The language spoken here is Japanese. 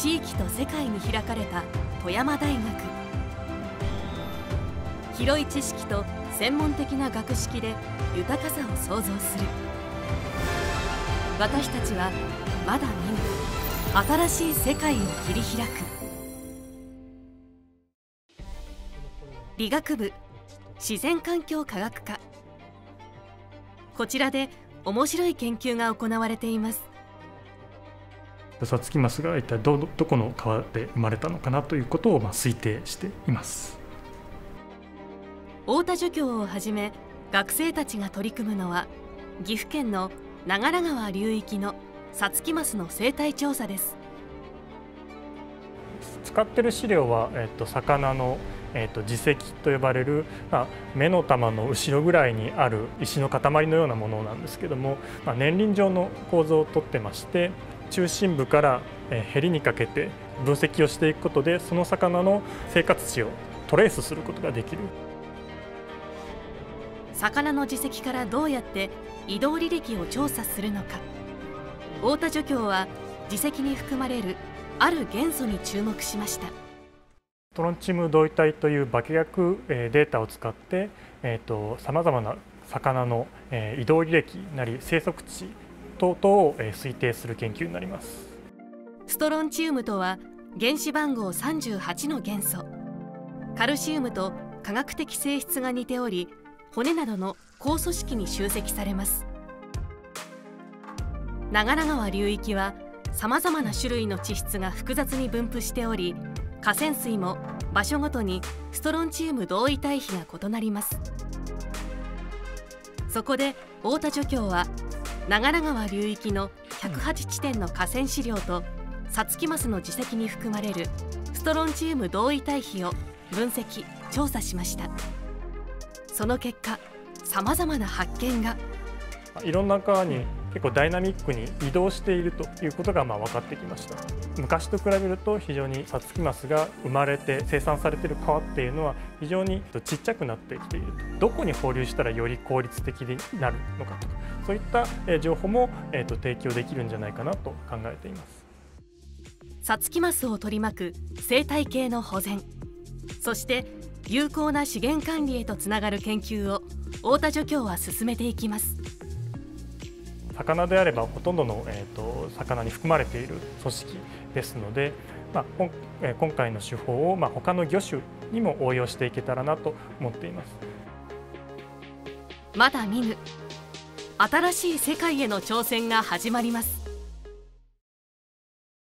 地域と世界に開かれた富山大学。広い知識と専門的な学識で豊かさを創造する。私たちはまだ見ぬ新しい世界を切り開く。理学部自然環境科学科。こちらで面白い研究が行われています。 サツキマスが一体どこの川で生まれたのかなということを推定しています。 太田助教をはじめ学生たちが取り組むのは岐阜県の長良川流域のサツキマスの生態調査です。 使っている資料は、魚の、耳石と呼ばれる、目の玉の後ろぐらいにある石の塊のようなものなんですけども、年輪状の構造をとってまして、中心部からへりにかけて分析をしていくことでその魚の生活地をトレースすることができる。 魚の耳石からどうやって移動履歴を調査するのか。太田助教は耳石に含まれるある元素に注目しました。 トロンチウム同位体という化学データを使ってさまざまな魚の移動履歴なり生息地等々を推定する研究になります。 ストロンチウムとは原子番号38の元素。カルシウムと化学的性質が似ており、骨などの構組織に集積されます。長良川流域はさまざまな種類の地質が複雑に分布しており、河川水も場所ごとにストロンチウム同位体比が異なります。そこで太田助教は長良川流域の108地点の河川資料とサツキマスの耳石に含まれるストロンチウム同位体比を分析・調査しました。その結果、さまざまな発見が。 いろんな川に結構ダイナミックに移動しているということが分かってきました。昔と比べると非常にサツキマスが生まれて生産されている川っていうのは非常にちっちゃくなってきていると。どこに放流したらより効率的になるのかとか、そういった情報も提供できるんじゃないかなと考えています。 サツキマスを取り巻く生態系の保全、そして有効な資源管理へとつながる研究を太田助教は進めていきます。 魚であればほとんどの、魚に含まれている組織ですので、今回の手法を、他の魚種にも応用していけたらなと思っています。 まだ見ぬ新しい世界への挑戦が始まります。